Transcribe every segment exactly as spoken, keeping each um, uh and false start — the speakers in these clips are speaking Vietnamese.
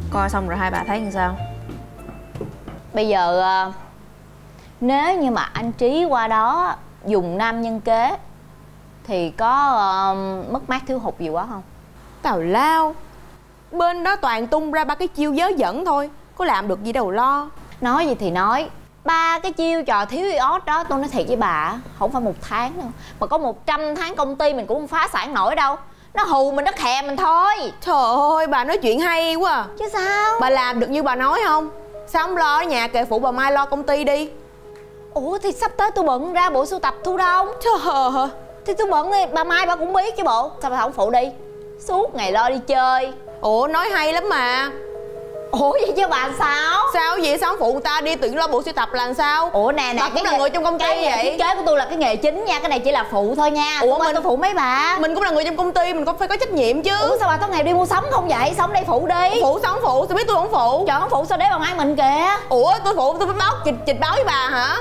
Coi xong rồi hai bà thấy làm sao? Bây giờ nếu như mà anh Trí qua đó dùng nam nhân kế thì có uh, mất mát thiếu hụt gì quá không? Tào lao, bên đó toàn tung ra ba cái chiêu dớ dẫn thôi, có làm được gì đâu lo. Nói gì thì nói, ba cái chiêu trò thiếu iốt đó tôi nói thiệt với bà, không phải một tháng đâu mà có một trăm tháng công ty mình cũng không phá sản nổi đâu. Nó hù mình, nó khè mình thôi. Trời ơi, bà nói chuyện hay quá à. Chứ sao? Bà làm được như bà nói không? Sao không lo ở nhà kệ phụ bà Mai lo công ty đi? Ủa thì sắp tới tôi bận ra bộ sưu tập Thu Đông. Trời ơi, thì tôi bận thì bà Mai bà cũng biết chứ bộ. Sao bà không phụ đi? Suốt ngày lo đi chơi. Ủa nói hay lắm mà. Ủa vậy chứ bà sao? Sao vậy? Sao không phụ người ta đi tự lo bộ sưu tập là sao? Ủa nè nè, bà cũng là người trong công ty cái vậy. Thiết kế của tôi là cái nghề chính nha, cái này chỉ là phụ thôi nha. Ủa mình tôi phụ mấy bà. Mình cũng là người trong công ty, mình cũng phải có trách nhiệm chứ. Ủa sao bà tối ngày đi mua sắm không vậy? Sống đây phụ đi. Phụ sao không phụ? Sao biết tôi không phụ? Trời không phụ sao để bà Mai mình kìa. Ủa tôi phụ tôi phải báo trình, trình báo với bà hả?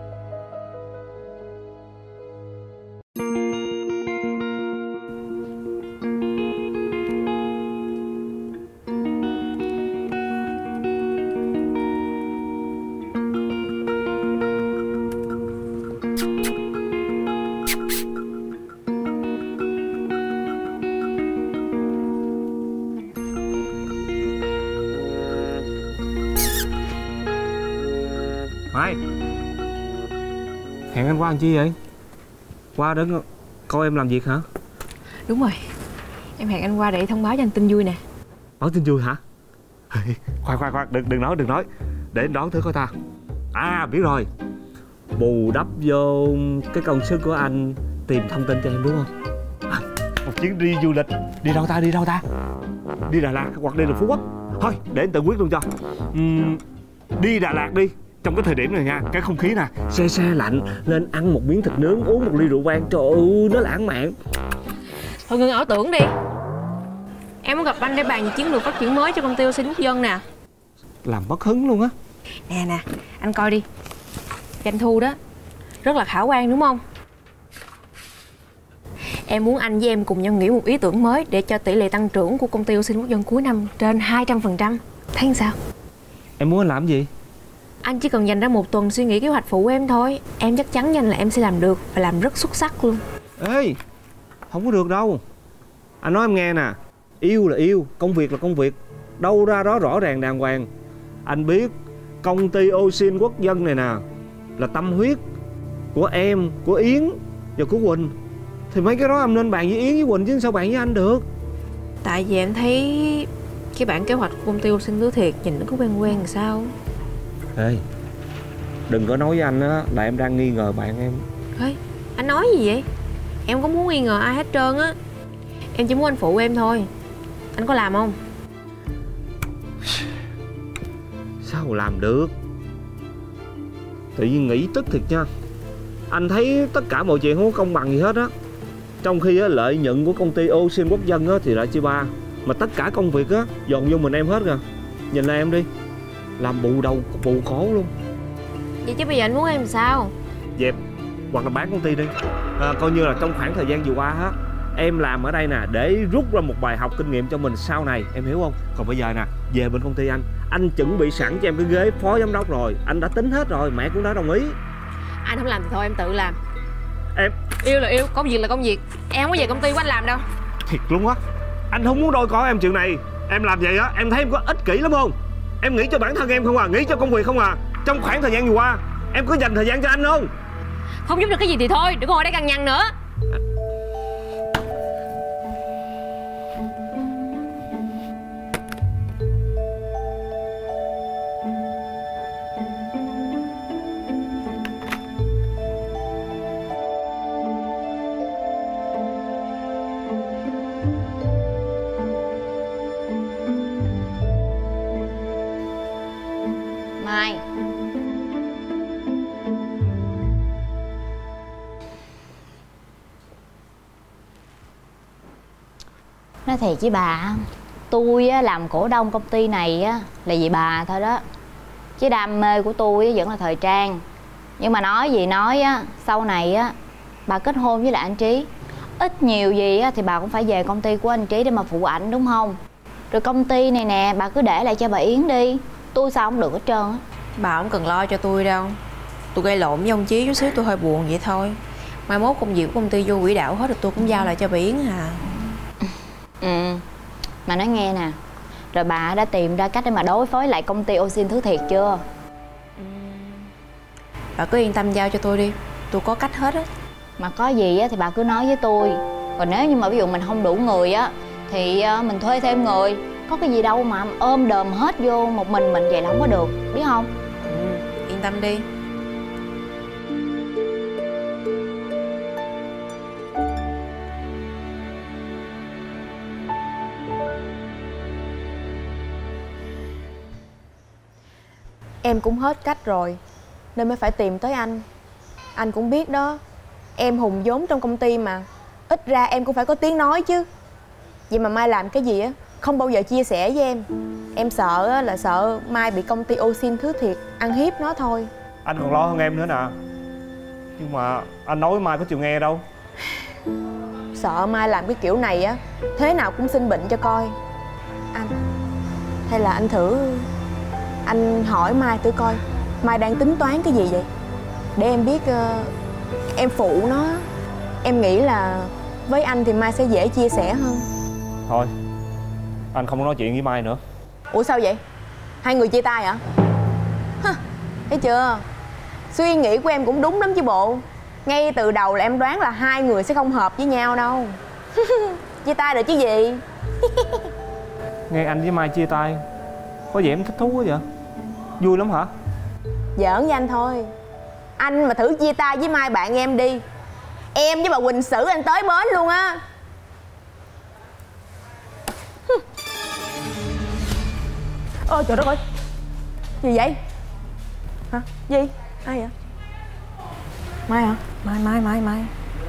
Mai, hẹn anh qua làm chi vậy? Qua đến coi em làm việc hả? Đúng rồi, em hẹn anh qua để thông báo cho anh tin vui nè. Báo tin vui hả? Khoan khoan khoan, đừng đừng nói đừng nói, để anh đoán thử coi ta. À biết rồi, bù đắp vô cái công sức của anh tìm thông tin cho em đúng không? À, một chuyến đi du lịch, đi đâu ta đi đâu ta? Đi Đà Lạt hoặc đi được Phú Quốc? Thôi để anh tự quyết luôn cho. uhm, Đi Đà Lạt đi. Trong cái thời điểm này nha, cái không khí nè se se lạnh, nên ăn một miếng thịt nướng, uống một ly rượu vang, trời ơi nó lãng mạn. Thôi ngưng ảo tưởng đi. Em muốn gặp anh để bàn về chiến lược phát triển mới cho công ty Oxy Quốc Dân nè. Làm mất hứng luôn á. Nè nè, anh coi đi. Doanh thu đó rất là khả quan đúng không? Em muốn anh với em cùng nhau nghĩ một ý tưởng mới để cho tỷ lệ tăng trưởng của công ty Oxy Quốc Dân cuối năm trên hai trăm phần trăm. Thấy sao? Em muốn anh làm gì? Anh chỉ cần dành ra một tuần suy nghĩ kế hoạch phụ em thôi. Em chắc chắn nhanh là em sẽ làm được, và làm rất xuất sắc luôn. Ê, không có được đâu. Anh nói em nghe nè, yêu là yêu, công việc là công việc, đâu ra đó rõ ràng đàng hoàng. Anh biết công ty Oxy Quốc Dân này nè là tâm huyết của em, của Yến và của Quỳnh. Thì mấy cái đó em nên bàn với Yến với Quỳnh chứ sao bàn với anh được. Tại vì em thấy cái bản kế hoạch của công ty Oxy Quốc Thiệt nhìn nó có quen quen làm sao. Ê, đừng có nói với anh á là em đang nghi ngờ bạn em. Ê, anh nói gì vậy? Em không muốn nghi ngờ ai hết trơn á. Em chỉ muốn anh phụ em thôi. Anh có làm không? Sao làm được? Tự nhiên nghĩ tức thiệt nha. Anh thấy tất cả mọi chuyện không có công bằng gì hết á. Trong khi á, lợi nhuận của công ty Oxy Quốc Dân á, thì lại chia ba. Mà tất cả công việc á dồn vô mình em hết kìa. Nhìn lại em đi, làm bù đầu bù khổ luôn. Vậy chứ bây giờ anh muốn em làm sao? Dẹp hoặc là bán công ty đi. À, coi như là trong khoảng thời gian vừa qua á, em làm ở đây nè để rút ra một bài học kinh nghiệm cho mình sau này, em hiểu không? Còn bây giờ nè, về bên công ty anh Anh chuẩn bị sẵn cho em cái ghế phó giám đốc rồi. Anh đã tính hết rồi, mẹ cũng đã đồng ý. Anh không làm thì thôi em tự làm. Em yêu là yêu, công việc là công việc. Em không có về công ty của anh làm đâu. Thiệt luôn á, anh không muốn đôi co em chuyện này. Em làm vậy á, em thấy em có ích kỷ lắm không? Em nghĩ cho bản thân em không à, nghĩ cho công việc không à. Trong khoảng thời gian vừa qua em có dành thời gian cho anh không? Không giúp được cái gì thì thôi, đừng có ngồi đây cằn nhằn nữa. Mai, nói thiệt với bà, tôi làm cổ đông công ty này là vì bà thôi đó. Chứ đam mê của tôi vẫn là thời trang. Nhưng mà nói gì nói á, sau này á bà kết hôn với lại anh Trí, ít nhiều gì á thì bà cũng phải về công ty của anh Trí để mà phụ ảnh đúng không? Rồi công ty này nè, bà cứ để lại cho bà Yến đi. Tôi sao không được hết trơn á. Bà không cần lo cho tôi đâu. Tôi gây lộn với ông Chí chút xíu tôi hơi buồn vậy thôi. Mai mốt công việc của công ty vô quỹ đạo hết rồi tôi cũng giao lại cho bà Yến à. Ừ. Mà nói nghe nè, rồi bà đã tìm ra cách để mà đối phó lại công ty Osin Thứ Thiệt chưa? Bà cứ yên tâm giao cho tôi đi, tôi có cách hết á. Mà có gì á thì bà cứ nói với tôi. Còn nếu như mà ví dụ mình không đủ người á thì mình thuê thêm người. Có cái gì đâu mà ôm đờm hết vô một mình mình vậy là không có được, biết không? Ừ, yên tâm đi. Em cũng hết cách rồi nên mới phải tìm tới anh. Anh cũng biết đó, em hùng vốn trong công ty mà, ít ra em cũng phải có tiếng nói chứ. Vậy mà Mai làm cái gì á không bao giờ chia sẻ với em. Em sợ là sợ Mai bị công ty Osin Thứ Thiệt ăn hiếp nó thôi. Anh còn lo hơn em nữa nè. Nhưng mà anh nói với Mai có chịu nghe đâu. Sợ Mai làm cái kiểu này á thế nào cũng sinh bệnh cho coi. Anh, hay là anh thử anh hỏi Mai thử coi Mai đang tính toán cái gì vậy, để em biết uh, em phụ nó. Em nghĩ là với anh thì Mai sẽ dễ chia sẻ hơn. Thôi, anh không nói chuyện với Mai nữa. Ủa sao vậy? Hai người chia tay hả? Hả? Thấy chưa? Suy nghĩ của em cũng đúng lắm chứ bộ. Ngay từ đầu là em đoán là hai người sẽ không hợp với nhau đâu. Chia tay rồi chứ gì. Nghe anh với Mai chia tay có vẻ em thích thú quá vậy. Vui lắm hả? Giỡn với anh thôi. Anh mà thử chia tay với Mai bạn em đi, em với bà Quỳnh xử anh tới bến luôn á. Ôi trời đất ơi, gì vậy? Hả? Gì? Ai vậy? Mai hả? Mai, Mai, Mai, Mai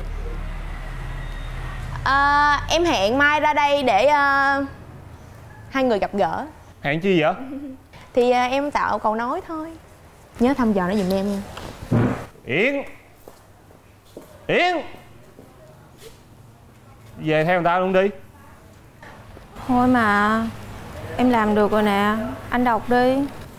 à, em hẹn Mai ra đây để uh, hai người gặp gỡ. Hẹn chi vậy? Thì uh, em tạo cầu nối thôi. Nhớ thăm dò nó giùm em nha. Yến, Yến, về theo người ta luôn đi. Thôi mà, em làm được rồi nè, anh đọc đi.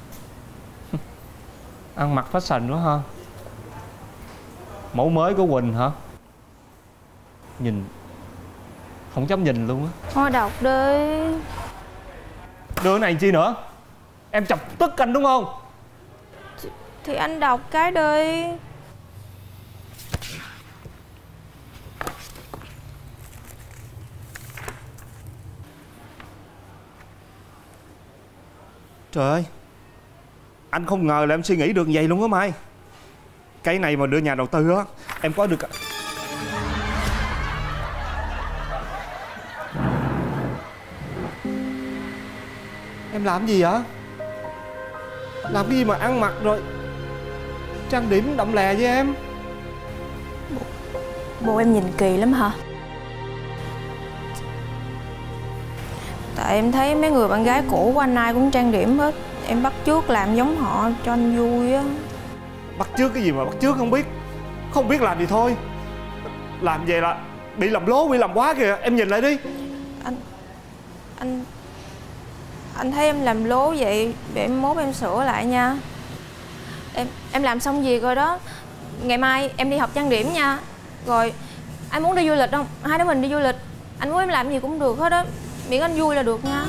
Ăn mặc fashion quá ha. Mẫu mới của Quỳnh hả? Nhìn không dám nhìn luôn á. Thôi đọc đi. Đưa cái này chi nữa? Em chọc tức anh đúng không? Thì anh đọc cái đi. Trời ơi, anh không ngờ là em suy nghĩ được vậy luôn á Mai. Cái này mà đưa nhà đầu tư á, em có được. Em làm gì vậy? Làm cái gì mà ăn mặc rồi trang điểm đậm lè với em? Bộ em nhìn kỳ lắm hả? Tại em thấy mấy người bạn gái cũ của anh ai cũng trang điểm hết. Em bắt chước làm giống họ cho anh vui á. Bắt chước cái gì mà bắt chước không biết. Không biết làm gì thôi. Làm vậy là bị làm lố, bị làm quá kìa. Em nhìn lại đi. Anh Anh Anh thấy em làm lố vậy, để em mốt em sửa lại nha. Em em làm xong việc rồi đó. Ngày mai em đi học trang điểm nha. Rồi anh muốn đi du lịch không? Hai đứa mình đi du lịch. Anh muốn em làm gì cũng được hết á, miễn anh vui là được nha.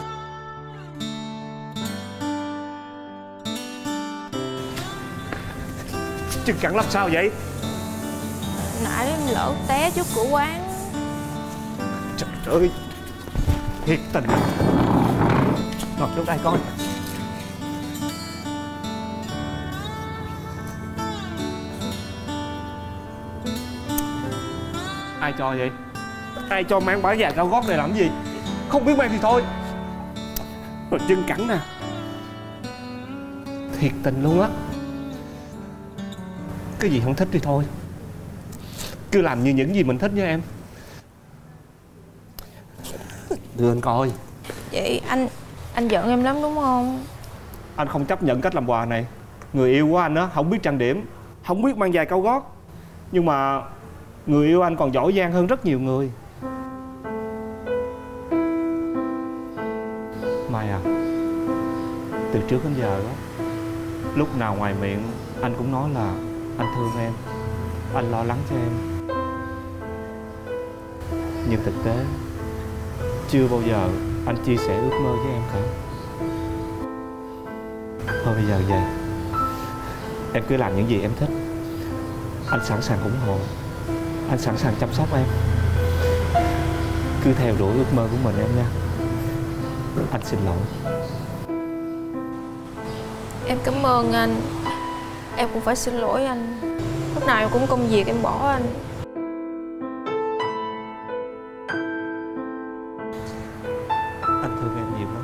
Chân cẳng làm sao vậy? Nãy em lỡ té trước cửa quán. Trời ơi, thiệt tình. Ngồi xuống đây coi. Ai cho vậy? Ai cho mang bả giày cao gót này làm gì? Không biết mang thì thôi. Rồi chân cẳng nè. Thiệt tình luôn á. Cái gì không thích thì thôi, cứ làm như những gì mình thích nha em. Đưa anh coi. Vậy anh anh giận em lắm đúng không? Anh không chấp nhận cách làm quà này. Người yêu của anh á không biết trang điểm, không biết mang giày cao gót, nhưng mà người yêu anh còn giỏi giang hơn rất nhiều người. Mai à, từ trước đến giờ đó, lúc nào ngoài miệng anh cũng nói là anh thương em, anh lo lắng cho em. Nhưng thực tế chưa bao giờ anh chia sẻ ước mơ với em cả. Thôi bây giờ về, em cứ làm những gì em thích. Anh sẵn sàng ủng hộ, anh sẵn sàng chăm sóc em. Cứ theo đuổi ước mơ của mình em nha. Anh xin lỗi. Em cảm ơn anh. Em cũng phải xin lỗi anh. Lúc nào em cũng công việc em bỏ anh. Anh thương em nhiều lắm.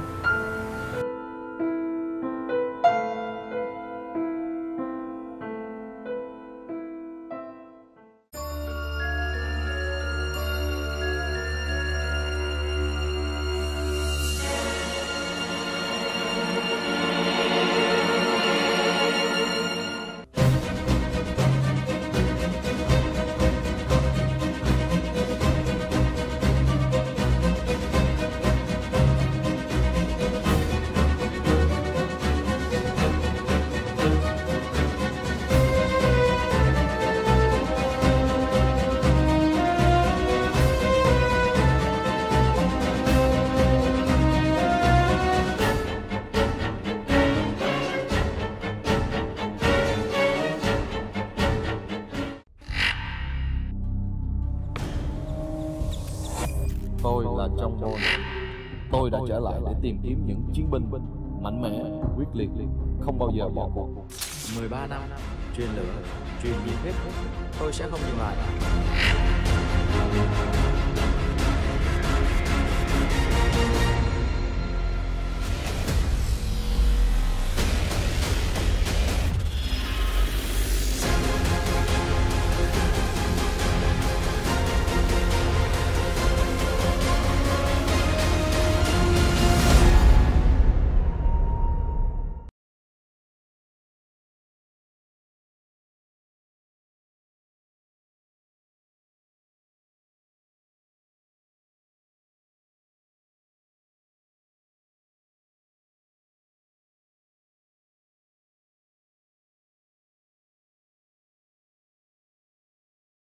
Tôi là Trong Bồn. Tôi đã trở lại để tìm kiếm những chiến binh mạnh mẽ, quyết liệt, không bao giờ bỏ cuộc. mười ba năm, truyền lửa, truyền nhiệt huyết, tôi sẽ không dừng lại.